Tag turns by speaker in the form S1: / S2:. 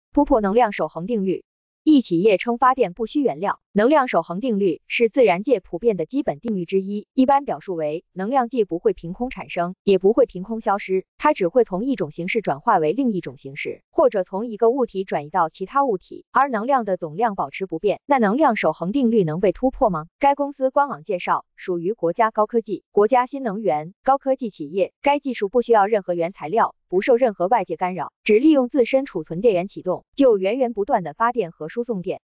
S1: 突破能量守恒定律。一企业称发电不需原料。能量守恒定律是自然界普遍的基本定律之一，一般表述为能量既不会凭空产生，也不会凭空消失，它只会从一种形式转化为另一种形式，或者从一个物体转移到其他物体，而能量的总量保持不变。那能量守恒定律能被突破吗？该公司官网介绍，属于国家高科技、国家新能源高科技企业，该技术不需要任何原材料，不受任何外界干扰，只利用自身储存电源启动，就源源不断的发电和输送电。